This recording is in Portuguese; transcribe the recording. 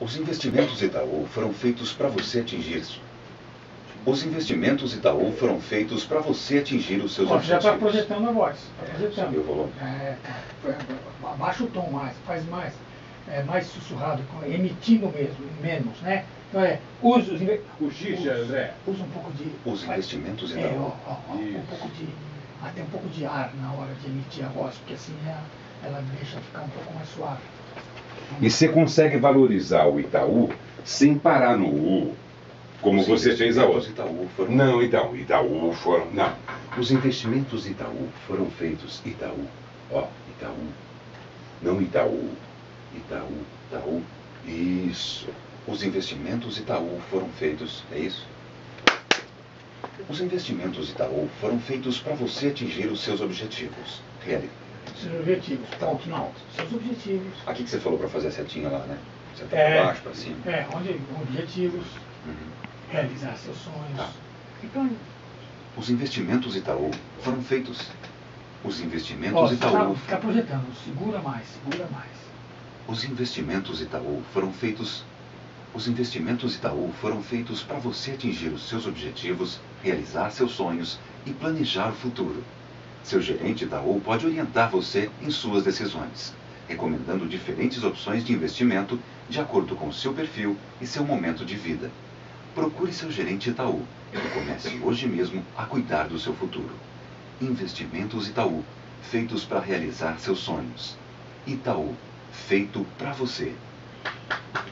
Os investimentos Itaú foram feitos para você atingir isso. Os investimentos Itaú foram feitos para você atingir os seus objetivos. Já está projetando a voz. Subiu o volume. Abaixa o tom mais, faz mais. Mais sussurrado, emitindo mesmo, menos, né? Então usa o X, André. Usa um pouco de... Os investimentos Itaú. Um pouco de... Até um pouco de ar na hora de emitir a voz, porque assim ela deixa ficar um pouco mais suave. E você consegue valorizar o Itaú sem parar no U, como você fez a outra. Itaú foram... Não, então, Itaú foram... Não. Os investimentos Itaú foram feitos Itaú. Ó, Itaú. Não Itaú. Itaú, Itaú. Isso. Os investimentos Itaú foram feitos... É isso? Os investimentos Itaú foram feitos para você atingir os seus objetivos. Seus objetivos, ponto não. Seus objetivos. Aqui que você falou para fazer a setinha lá, né? Você tá para baixo, para cima. Onde objetivos, realizar seus sonhos. Tá. Então, os investimentos Itaú foram feitos. Os investimentos Itaú... Está projetando, segura mais, segura mais. Os investimentos Itaú foram feitos... Os investimentos Itaú foram feitos para você atingir os seus objetivos, realizar seus sonhos e planejar o futuro. Seu gerente Itaú pode orientar você em suas decisões, recomendando diferentes opções de investimento de acordo com seu perfil e seu momento de vida. Procure seu gerente Itaú e comece hoje mesmo a cuidar do seu futuro. Investimentos Itaú, feitos para realizar seus sonhos. Itaú, feito para você.